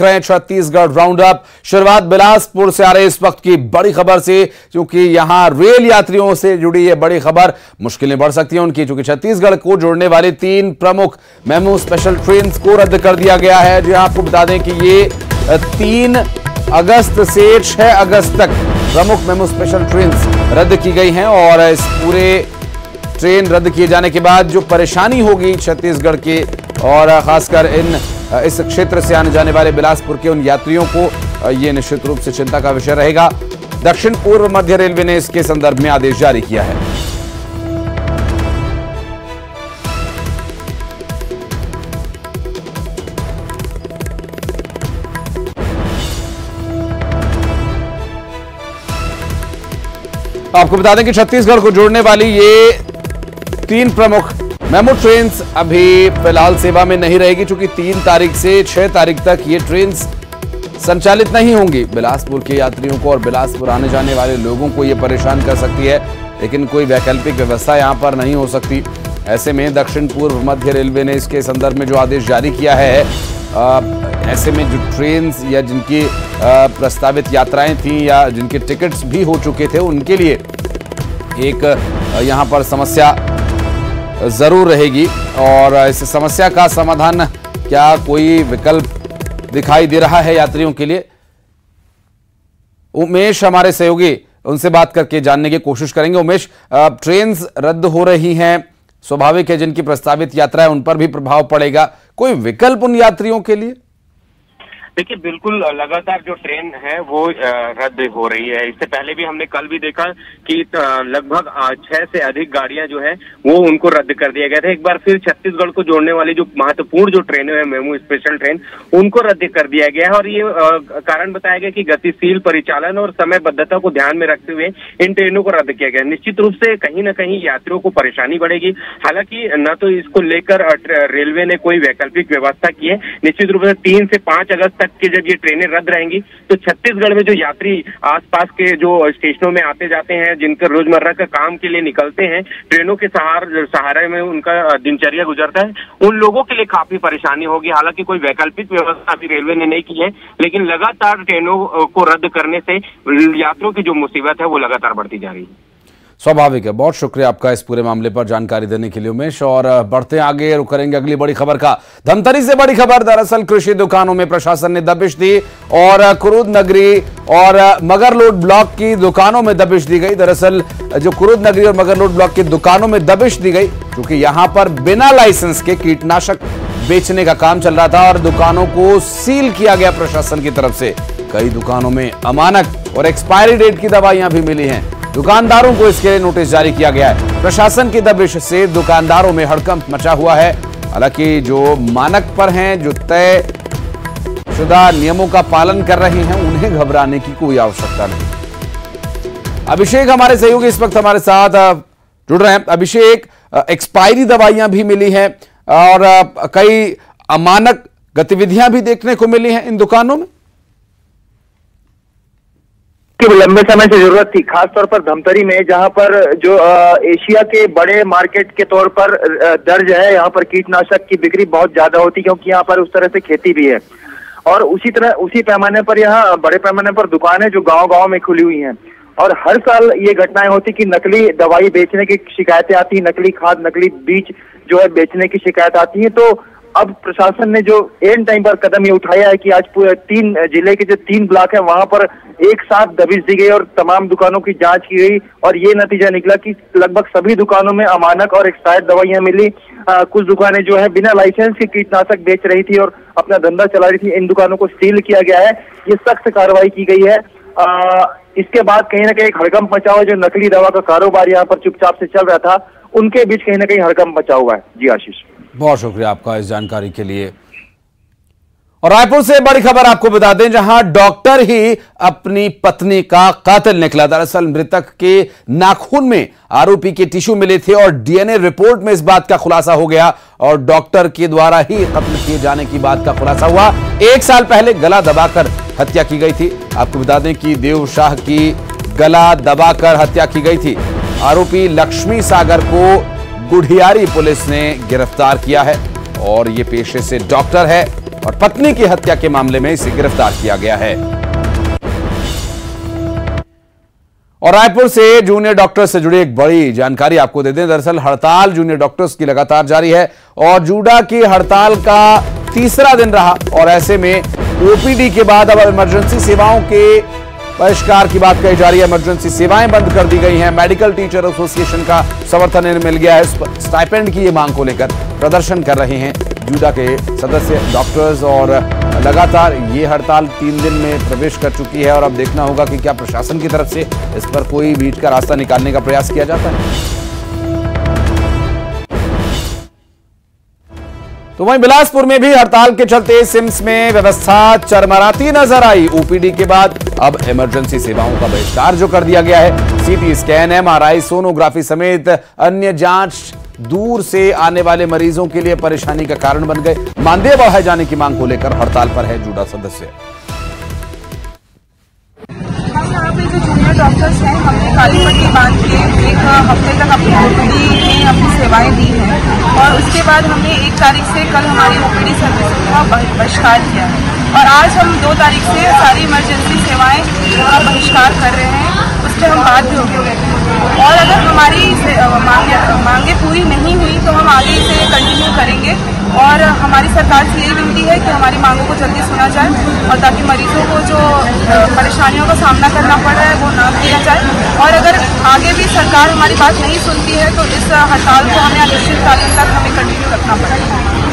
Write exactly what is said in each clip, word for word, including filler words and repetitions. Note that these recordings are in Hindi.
रहे हैं छत्तीसगढ़ राउंड अप। शुरुआत बिलासपुर से आ रही इस वक्त की बड़ी खबर से, क्योंकि यहां रेल यात्रियों से जुड़ी ये बड़ी खबर। मुश्किलें बढ़ सकती हैं उनकी, क्योंकि छत्तीसगढ़ को जोड़ने वाली तीन प्रमुख मेमू स्पेशल ट्रेन को रद्द कर दिया गया है। जी आपको बता दें कि ये तीन अगस्त से छह अगस्त तक प्रमुख मेमू स्पेशल ट्रेन रद्द की गई हैं। और इस पूरे ट्रेन रद्द किए जाने के बाद जो परेशानी होगी छत्तीसगढ़ के और खासकर इन इस क्षेत्र से आने जाने वाले बिलासपुर के उन यात्रियों को, ये निश्चित रूप से चिंता का विषय रहेगा। दक्षिण पूर्व मध्य रेलवे ने इसके संदर्भ में आदेश जारी किया है। आपको बता दें कि छत्तीसगढ़ को जोड़ने वाली ये तीन प्रमुख मेमू ट्रेन अभी फिलहाल सेवा में नहीं रहेगी, क्योंकि तीन तारीख से छह तारीख तक ये ट्रेन संचालित नहीं होंगी। बिलासपुर के यात्रियों को और बिलासपुर आने जाने वाले लोगों को ये परेशान कर सकती है, लेकिन कोई वैकल्पिक व्यवस्था यहां पर नहीं हो सकती। ऐसे में दक्षिण पूर्व मध्य रेलवे ने इसके संदर्भ में जो आदेश जारी किया है, आ, ऐसे में जो ट्रेन या जिनकी आ, प्रस्तावित यात्राएं थी या जिनके टिकट्स भी हो चुके थे, उनके लिए एक यहां पर समस्या जरूर रहेगी। और इस समस्या का समाधान, क्या कोई विकल्प दिखाई दे रहा है यात्रियों के लिए? उमेश हमारे सहयोगी, उनसे बात करके जानने की कोशिश करेंगे। उमेश, ट्रेन रद्द हो रही हैं, स्वाभाविक है जिनकी प्रस्तावित यात्रा है उन पर भी प्रभाव पड़ेगा, कोई विकल्प उन यात्रियों के लिए? देखिए, बिल्कुल लगातार जो ट्रेन है वो रद्द हो रही है। इससे पहले भी हमने कल भी देखा कि लगभग छह से अधिक गाड़ियां जो है वो उनको रद्द कर दिया गया था। एक बार फिर छत्तीसगढ़ को जोड़ने वाली जो महत्वपूर्ण जो ट्रेनें हैं मेमू स्पेशल ट्रेन, उनको रद्द कर दिया गया है। और ये कारण बताया गया कि गतिशील परिचालन और समयबद्धता को ध्यान में रखते हुए इन ट्रेनों को रद्द किया गया। निश्चित रूप से कहीं ना कहीं यात्रियों को परेशानी बढ़ेगी। हालांकि न तो इसको लेकर रेलवे ने कोई वैकल्पिक व्यवस्था की है। निश्चित रूप से तीन से पांच अगस्त तक की जब ये ट्रेनें रद्द रहेंगी तो छत्तीसगढ़ में जो यात्री आसपास के जो स्टेशनों में आते जाते हैं, जिनके रोजमर्रा का काम के लिए निकलते हैं, ट्रेनों के सहारे सहारे में उनका दिनचर्या गुजरता है, उन लोगों के लिए काफी परेशानी होगी। हालांकि कोई वैकल्पिक व्यवस्था अभी रेलवे ने नहीं की है, लेकिन लगातार ट्रेनों को रद्द करने से यात्रियों की जो मुसीबत है वो लगातार बढ़ती जा रही है। स्वाभाविक है। बहुत शुक्रिया आपका इस पूरे मामले पर जानकारी देने के लिए उमेश। और बढ़ते आगे, रुक करेंगे अगली बड़ी खबर का। धमतरी से बड़ी खबर, दरअसल कृषि दुकानों में प्रशासन ने दबिश दी और कुरुद नगरी और मगरलोड ब्लॉक की दुकानों में दबिश दी गई। दरअसल जो कुरुद नगरी और मगरलोड ब्लॉक की दुकानों में दबिश दी गई, क्योंकि यहां पर बिना लाइसेंस के कीटनाशक बेचने का काम चल रहा था और दुकानों को सील किया गया प्रशासन की तरफ से। कई दुकानों में अमानक और एक्सपायरी डेट की दवाइयां भी मिली हैं। दुकानदारों को इसके लिए नोटिस जारी किया गया है। प्रशासन की दबिश से दुकानदारों में हड़कंप मचा हुआ है। हालांकि जो मानक पर हैं, जो तय शुदा नियमों का पालन कर रहे हैं, उन्हें घबराने की कोई आवश्यकता नहीं। अभिषेक हमारे सहयोगी इस वक्त हमारे साथ जुड़ रहे हैं। अभिषेक, एक्सपायरी दवाइयां भी मिली हैं और कई अमानक गतिविधियां भी देखने को मिली हैं इन दुकानों में। लंबे समय से जरूरत थी, खास तौर पर धमतरी में, जहां पर जो एशिया के बड़े मार्केट के तौर पर दर्ज है। यहाँ पर कीटनाशक की बिक्री बहुत ज्यादा होती है, क्योंकि यहाँ पर उस तरह से खेती भी है। और उसी तरह उसी पैमाने पर यहाँ बड़े पैमाने पर दुकानें जो गांव गांव में खुली हुई हैं। और हर साल ये घटनाएं होती कि नकली दवाई बेचने की शिकायतें आती, नकली खाद, नकली बीज जो है बेचने की शिकायत आती है। तो अब प्रशासन ने जो एंड टाइम पर कदम ये उठाया है कि आज पूरे तीन जिले के जो तीन ब्लॉक है वहां पर एक साथ दबिश दी गई और तमाम दुकानों की जांच की गई। और ये नतीजा निकला कि लगभग सभी दुकानों में अमानक और एक्सपायर्ड दवाइयां मिली। आ, कुछ दुकानें जो है बिना लाइसेंस के कीटनाशक बेच रही थी और अपना धंधा चला रही थी। इन दुकानों को सील किया गया है। ये सख्त कार्रवाई की गई है। आ, इसके बाद कहीं ना कहीं हड़कंप मचा हुआ, जो नकली दवा का कारोबार यहाँ पर चुपचाप से चल रहा था, उनके बीच कहीं ना कहीं हड़कंप मचा हुआ है। जी आशीष, बहुत शुक्रिया आपका इस जानकारी के लिए। और रायपुर से बड़ी खबर आपको बता दें, जहां डॉक्टर ही अपनी पत्नी का कातिल निकला। दरअसल मृतक के नाखून में आरोपी के टिश्यू मिले थे और डीएनए रिपोर्ट में इस बात का खुलासा हो गया और डॉक्टर के द्वारा ही कत्ल किए जाने की बात का खुलासा हुआ। एक साल पहले गला दबाकर हत्या की गई थी। आपको बता दें कि देव शाह की गला दबाकर हत्या की गई थी। आरोपी लक्ष्मी सागर को गुढ़ियारी पुलिस ने गिरफ्तार किया है और ये पेशे से डॉक्टर है। और पत्नी की हत्या के मामले में इसे गिरफ्तार किया गया है। और रायपुर से जूनियर डॉक्टर्स से जुड़ी एक बड़ी जानकारी आपको दे दें। दरअसल हड़ताल जूनियर डॉक्टर्स की लगातार जारी है और जूडा की हड़ताल का तीसरा दिन रहा और ऐसे में ओपीडी के बाद अब इमरजेंसी सेवाओं के बहिष्कार की बात कही जा रही है। इमरजेंसी सेवाएं बंद कर दी गई हैं। मेडिकल टीचर एसोसिएशन का समर्थन इन्हें मिल गया है। स्टाइपेंड की ये मांग को लेकर प्रदर्शन कर रहे हैं जूडा के सदस्य डॉक्टर्स और लगातार ये हड़ताल तीन दिन में प्रवेश कर चुकी है और अब देखना होगा कि क्या प्रशासन की तरफ से इस पर कोई बीच का रास्ता निकालने का प्रयास किया जाता है। तो वहीं बिलासपुर में भी हड़ताल के चलते सिम्स में व्यवस्था चरमराती नजर आई। ओपीडी के बाद अब इमरजेंसी सेवाओं का बहिष्कार जो कर दिया गया है। सीटी स्कैन, एमआरआई, सोनोग्राफी समेत अन्य जांच दूर से आने वाले मरीजों के लिए परेशानी का कारण बन गए। मानदेय बढ़ाए जाने की मांग को लेकर हड़ताल पर है जूडा सदस्य। हम यहाँ पे जो जूनियर डॉक्टर्स हैं, हमने काली पट्टी बांध के एक हफ्ते तक अपनी ओपीडी में अपनी सेवाएं दी हैं और उसके बाद हमने एक तारीख से कल हमारी ओपीडी सर्विस का बहिष्कार किया है और आज हम दो तारीख से सारी इमरजेंसी सेवाएं का बहिष्कार कर रहे हैं। उस पर हम बात भी होगी और अगर हमारी मांगे मांगे पूरी नहीं हुई तो हम आगे इसे कंटिन्यू करेंगे और हमारी सरकार से यही विनती है कि हमारी मांगों को जल्दी सुना जाए और ताकि मरीजों को जो परेशानियों का सामना करना पड़ रहा है वो ना किया जाए। और अगर आगे भी सरकार हमारी बात नहीं सुनती है तो इस हड़ताल को हमें अनिश्चितकालीन तक हमें कंटिन्यू रखना पड़ेगा।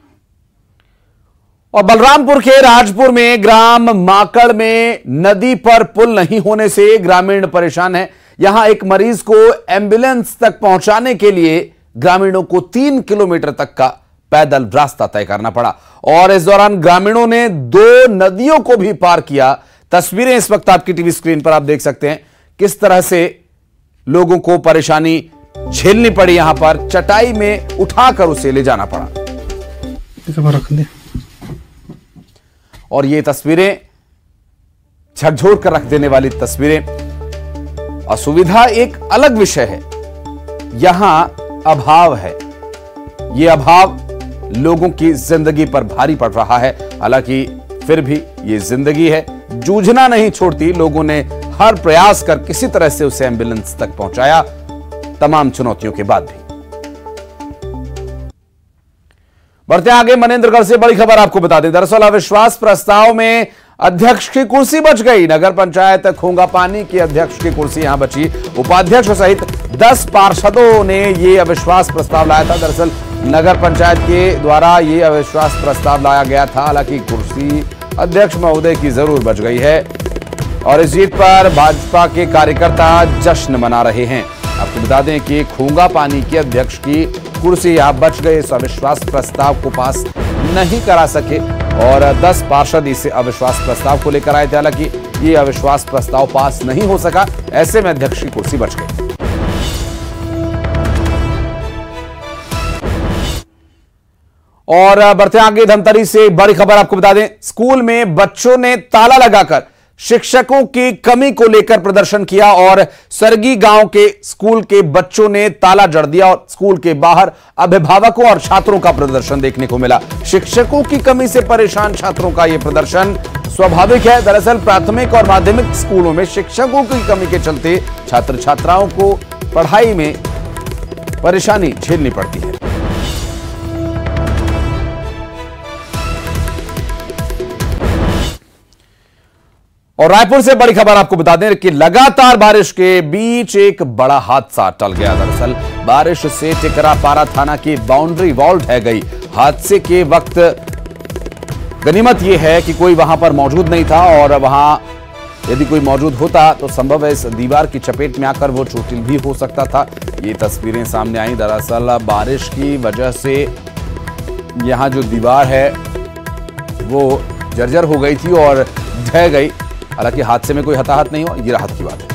और बलरामपुर के राजपुर में ग्राम माकड़ में नदी पर पुल नहीं होने से ग्रामीण परेशान है। यहां एक मरीज को एम्बुलेंस तक पहुंचाने के लिए ग्रामीणों को तीन किलोमीटर तक का पैदल रास्ता तय करना पड़ा और इस दौरान ग्रामीणों ने दो नदियों को भी पार किया। तस्वीरें इस वक्त आपकी टीवी स्क्रीन पर आप देख सकते हैं किस तरह से लोगों को परेशानी झेलनी पड़ी। यहां पर चटाई में उठाकर उसे ले जाना पड़ा रख दे। और ये तस्वीरें झकझोर कर रख देने वाली तस्वीरें। असुविधा एक अलग विषय है, यहां अभाव है। यह अभाव लोगों की जिंदगी पर भारी पड़ रहा है। हालांकि फिर भी ये जिंदगी है, जूझना नहीं छोड़ती। लोगों ने हर प्रयास कर किसी तरह से उसे एम्बुलेंस तक पहुंचाया, तमाम चुनौतियों के बाद भी। बढ़ते आगे मनेंद्रगढ़ से बड़ी खबर आपको बता दें। दरअसल अविश्वास प्रस्ताव में अध्यक्ष की कुर्सी बच गई। नगर पंचायत खोंगापानी की अध्यक्ष की कुर्सी यहां बची। उपाध्यक्ष सहित दस पार्षदों ने यह अविश्वास प्रस्ताव लाया था। दरअसल नगर पंचायत के द्वारा यह अविश्वास प्रस्ताव लाया गया था। हालांकि कुर्सी अध्यक्ष महोदय की जरूर बच गई है और इस जीत पर भाजपा के कार्यकर्ता जश्न मना रहे हैं। आपको बता दें कि खोंगापानी के अध्यक्ष की कुर्सी यहां बच गए। इस अविश्वास प्रस्ताव को पास नहीं करा सके और दस पार्षद इसे अविश्वास प्रस्ताव को लेकर आए थे। हालांकि ये अविश्वास प्रस्ताव पास नहीं हो सका, ऐसे में अध्यक्ष की कुर्सी बच गई। और बढ़ते आगे धमतरी से बड़ी खबर आपको बता दें। स्कूल में बच्चों ने ताला लगाकर शिक्षकों की कमी को लेकर प्रदर्शन किया और सरगी गांव के स्कूल के बच्चों ने ताला जड़ दिया और स्कूल के बाहर अभिभावकों और छात्रों का प्रदर्शन देखने को मिला। शिक्षकों की कमी से परेशान छात्रों का यह प्रदर्शन स्वाभाविक है। दरअसल प्राथमिक और माध्यमिक स्कूलों में शिक्षकों की कमी के चलते छात्र छात्राओं को पढ़ाई में परेशानी झेलनी पड़ती है। और रायपुर से बड़ी खबर आपको बता दें कि लगातार बारिश के बीच एक बड़ा हादसा टल गया। दरअसल बारिश से टिकरापारा थाना की बाउंड्री वॉल ढह गई। हादसे के वक्त गनीमत यह है कि कोई वहां पर मौजूद नहीं था और वहां यदि कोई मौजूद होता तो संभव है इस दीवार की चपेट में आकर वो चोटिल भी हो सकता था। ये तस्वीरें सामने आई। दरअसल बारिश की वजह से यहां जो दीवार है वो जर्जर हो गई थी और ढह गई। हालांकि हादसे में कोई हताहत नहीं हुआ, ये राहत की बात है।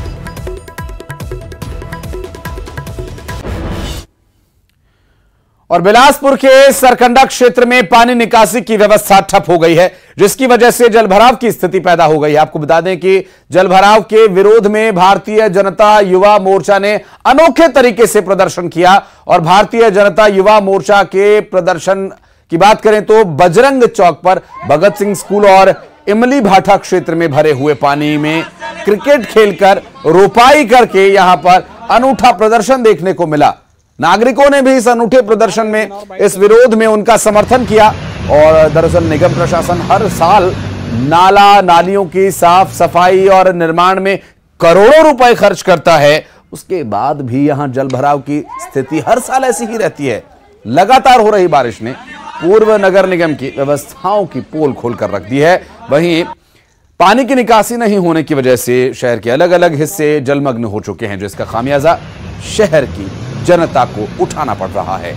और बिलासपुर के सरकंडा क्षेत्र में पानी निकासी की व्यवस्था ठप हो गई है, जिसकी वजह से जलभराव की स्थिति पैदा हो गई है। आपको बता दें कि जलभराव के विरोध में भारतीय जनता युवा मोर्चा ने अनोखे तरीके से प्रदर्शन किया और भारतीय जनता युवा मोर्चा के प्रदर्शन की बात करें तो बजरंग चौक पर भगत सिंह स्कूल और इमली भाटा क्षेत्र में भरे हुए पानी में क्रिकेट खेलकर रोपाई करके यहां पर अनूठा प्रदर्शन देखने को मिला। नागरिकों ने भी इस अनूठे प्रदर्शन में, इस विरोध में उनका समर्थन किया। और दरअसल निगम प्रशासन हर साल नाला नालियों की साफ सफाई और निर्माण में करोड़ों रुपए खर्च करता है, उसके बाद भी यहां जल भराव की स्थिति हर साल ऐसी ही रहती है। लगातार हो रही बारिश ने पूर्व नगर निगम की व्यवस्थाओं की पोल खोलकर रख दी है। वहीं पानी की निकासी नहीं होने की वजह से शहर के अलग अलग हिस्से जलमग्न हो चुके हैं, जिसका खामियाजा शहर की जनता को उठाना पड़ रहा है।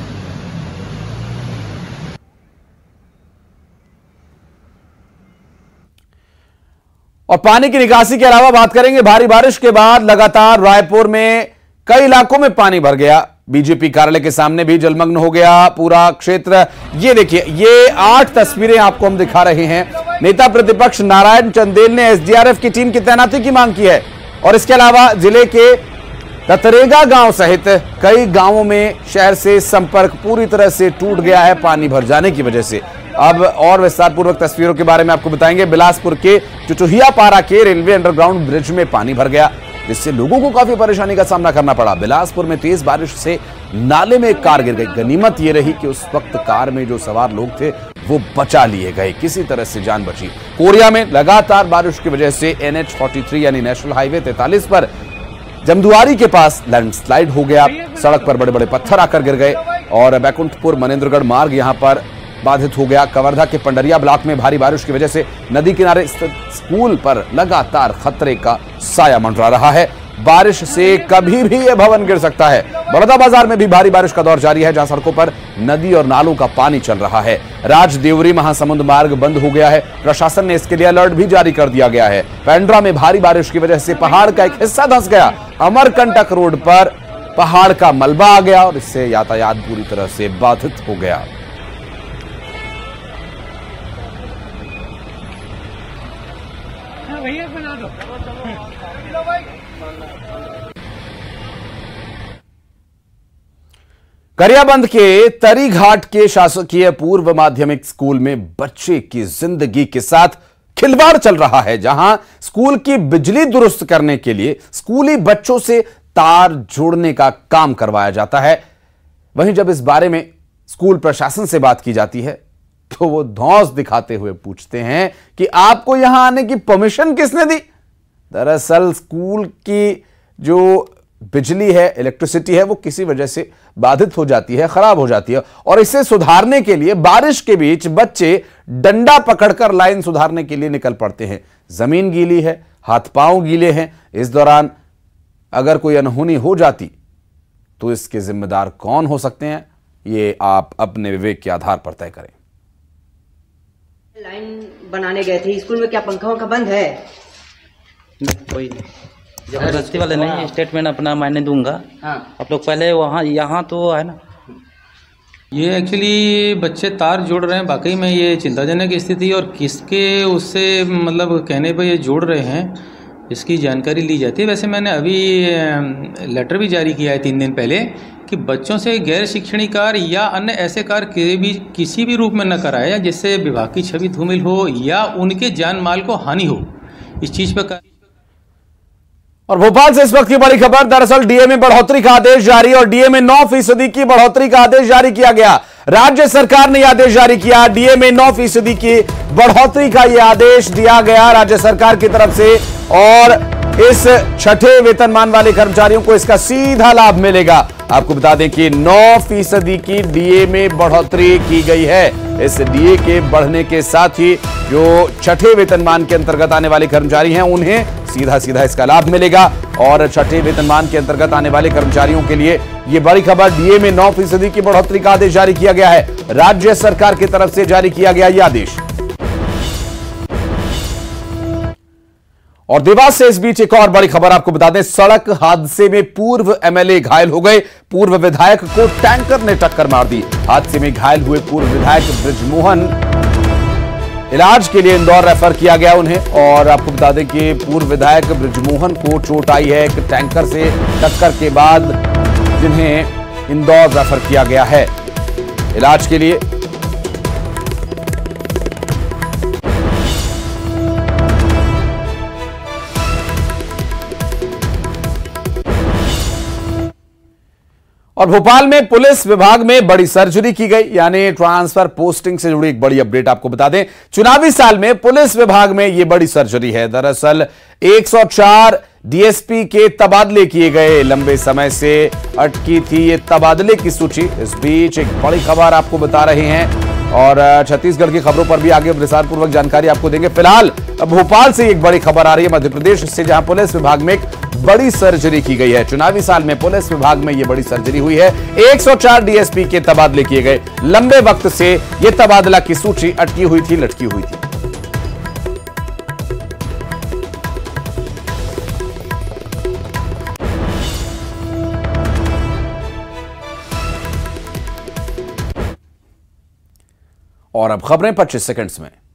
और पानी की निकासी के अलावा बात करेंगे, भारी बारिश के बाद लगातार रायपुर में कई इलाकों में पानी भर गया। बीजेपी कार्यालय के सामने भी जलमग्न हो गया पूरा क्षेत्र। ये देखिए, ये आठ तस्वीरें आपको हम दिखा रहे हैं। नेता प्रतिपक्ष नारायण चंदेल ने एसडीआरएफ की टीम की तैनाती की मांग की है और इसके अलावा जिले के ततरेगा गांव सहित कई गांवों में शहर से संपर्क पूरी तरह से टूट गया है पानी भर जाने की वजह से। अब और विस्तार पूर्वक तस्वीरों के बारे में आपको बताएंगे। बिलासपुर के चुचुहिया पारा के रेलवे अंडरग्राउंड ब्रिज में पानी भर गया, जिससे लोगों को काफी परेशानी का सामना करना पड़ा। बिलासपुर में तेज बारिश से नाले में एक कार गिर गई। गनीमत यह रही कि उस वक्त कार में जो सवार लोग थे वो बचा लिए गए, किसी तरह से जान बची। कोरिया में लगातार बारिश की वजह से एन एच तैंतालीस यानी नेशनल हाईवे तैंतालीस पर जमदुआरी के पास लैंडस्लाइड हो गया। सड़क पर बड़े बड़े पत्थर आकर गिर गए और बैकुंठपुर मनेन्द्रगढ़ मार्ग यहां पर बाधित हो गया। कवर्धा के पंडरिया ब्लॉक में भारी बारिश की वजह से नदी किनारे स्थित स्कूल पर लगातार खतरे का साया मंडरा रहा है। बारिश से कभी भी यह भवन गिर सकता है। बड़ौदा बाजार में भी भारी बारिश का दौर जारी है, जहां सड़कों पर नदी और नालों का पानी चल रहा है। राजदेवरी महासमुंद मार्ग बंद हो गया है। प्रशासन ने इसके लिए अलर्ट भी जारी कर दिया गया है। पेंड्रा में भारी बारिश की वजह से पहाड़ का एक हिस्सा धंस गया। अमरकंटक रोड पर पहाड़ का मलबा आ गया और इससे यातायात पूरी तरह से बाधित हो गया। गरियाबंद के तरी घाट के शासकीय पूर्व माध्यमिक स्कूल में बच्चे की जिंदगी के साथ खिलवाड़ चल रहा है, जहां स्कूल की बिजली दुरुस्त करने के लिए स्कूली बच्चों से तार जोड़ने का काम करवाया जाता है। वहीं जब इस बारे में स्कूल प्रशासन से बात की जाती है तो वो धौंस दिखाते हुए पूछते हैं कि आपको यहां आने की परमिशन किसने दी। दरअसल स्कूल की जो बिजली है, इलेक्ट्रिसिटी है, वो किसी वजह से बाधित हो जाती है, खराब हो जाती है और इसे सुधारने के लिए बारिश के बीच बच्चे डंडा पकड़कर लाइन सुधारने के लिए निकल पड़ते हैं। जमीन गीली है, हाथ पांव गीले हैं। इस दौरान अगर कोई अनहोनी हो जाती तो इसके जिम्मेदार कौन हो सकते हैं, ये आप अपने विवेक के आधार पर तय करें। लाइन बनाने गए थे स्कूल में, क्या पंखा का बंद है? कोई जबरदस्ती वाले नहीं है, स्टेटमेंट अपना मैंने दूंगा। हाँ। आप लोग पहले वहाँ यहाँ तो है ना, ये एक्चुअली बच्चे तार जोड़ रहे हैं, वाकई में ये चिंताजनक स्थिति और किसके उससे मतलब कहने पर ये जोड़ रहे हैं इसकी जानकारी ली जाती है। वैसे मैंने अभी लेटर भी जारी किया है तीन दिन पहले कि बच्चों से गैर शैक्षणिक कार्य या अन्य ऐसे कार्य के भी किसी भी रूप में न कराया जिससे विभाग की छवि धूमिल हो या उनके जान माल को हानि हो, इस चीज पर। और भोपाल से इस वक्त की बड़ी खबर, दरअसल डीए में बढ़ोतरी का आदेश जारी और डीए में नौ फीसदी की बढ़ोतरी का आदेश जारी किया गया। राज्य सरकार ने यह आदेश जारी किया, डीए में नौ फीसदी की बढ़ोतरी का यह आदेश दिया गया राज्य सरकार की तरफ से और इस छठे वेतनमान वाले कर्मचारियों को इसका सीधा लाभ मिलेगा। आपको बता दें कि नौ फीसदी की डीए में बढ़ोतरी की गई है। इस डीए के बढ़ने के साथ ही जो छठे वेतनमान के अंतर्गत आने वाले कर्मचारी हैं उन्हें सीधा सीधा इसका लाभ मिलेगा और छठे वेतनमान के अंतर्गत आने वाले कर्मचारियों के लिए यह बड़ी खबर, डीए में नौ फीसदी की बढ़ोतरी का आदेश जारी किया गया है। राज्य सरकार की तरफ से जारी किया गया यह आदेश। और देवास से इस बीच एक और बड़ी खबर आपको बता दें, सड़क हादसे में पूर्व एमएलए घायल हो गए। पूर्व विधायक को टैंकर ने टक्कर मार दी। हादसे में घायल हुए पूर्व विधायक बृजमोहन इलाज के लिए इंदौर रेफर किया गया उन्हें। और आपको बता दें कि पूर्व विधायक बृजमोहन को चोट आई है एक टैंकर से टक्कर के बाद, जिन्हें इंदौर रेफर किया गया है इलाज के लिए। और भोपाल में पुलिस विभाग में बड़ी सर्जरी की गई, यानी ट्रांसफर पोस्टिंग से जुड़ी एक बड़ी अपडेट आपको बता दें। चुनावी साल में पुलिस विभाग में यह बड़ी सर्जरी है। दरअसल एक सौ चार डीएसपी के तबादले किए गए, लंबे समय से अटकी थी ये तबादले की सूची। इस बीच एक बड़ी खबर आपको बता रहे हैं और छत्तीसगढ़ की खबरों पर भी आगे विस्तार पूर्वक जानकारी आपको देंगे। फिलहाल भोपाल से एक बड़ी खबर आ रही है मध्य प्रदेश से, जहां पुलिस विभाग में एक बड़ी सर्जरी की गई है। चुनावी साल में पुलिस विभाग में यह बड़ी सर्जरी हुई है। एक सौ चार डीएसपी के तबादले किए गए। लंबे वक्त से यह तबादला की सूची अटकी हुई थी, लटकी हुई थी। और अब खबरें पच्चीस सेकंड्स में।